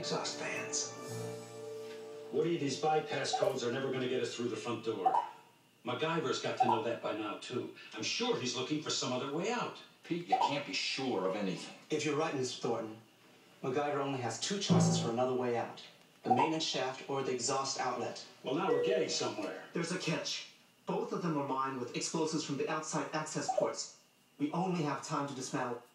exhaust fans. Woody, these bypass codes are never going to get us through the front door. MacGyver's got to know that by now, too. I'm sure he's looking for some other way out. Pete, you can't be sure of anything. If you're right, Mr. Thornton, MacGyver only has two choices for another way out. The maintenance shaft or the exhaust outlet. Well, now we're getting somewhere. There's a catch. Both of them are mined with explosives from the outside access ports. We only have time to dismantle